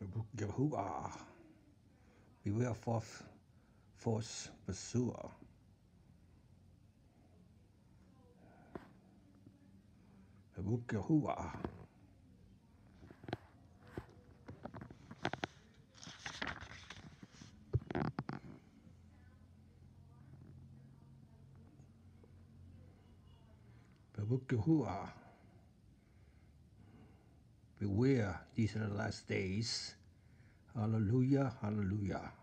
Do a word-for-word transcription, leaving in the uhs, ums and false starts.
Yahuwah, beware false, false pursuer. Yahuwah. Yahuwah. Beware, these are the last days. Hallelujah, hallelujah.